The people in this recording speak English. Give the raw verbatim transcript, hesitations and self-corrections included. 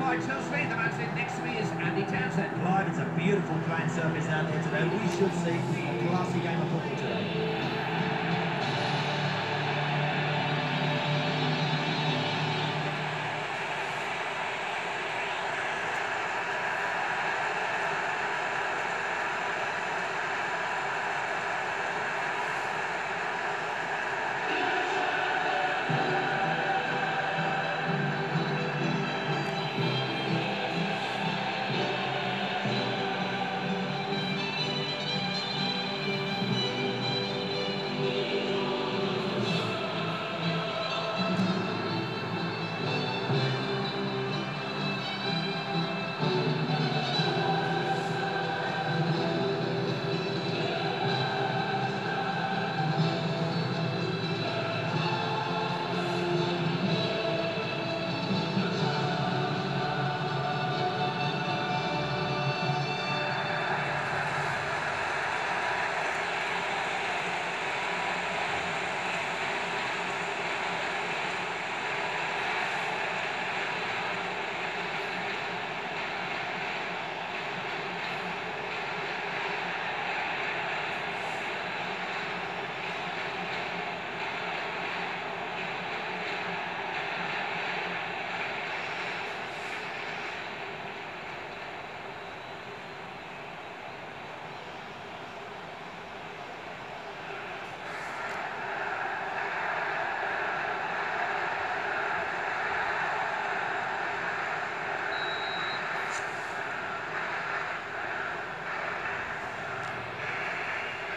Clive tells me the man sitting next to me is Andy Townsend. Clive, it's a beautiful playing surface out there today. We should see a classy game of football today.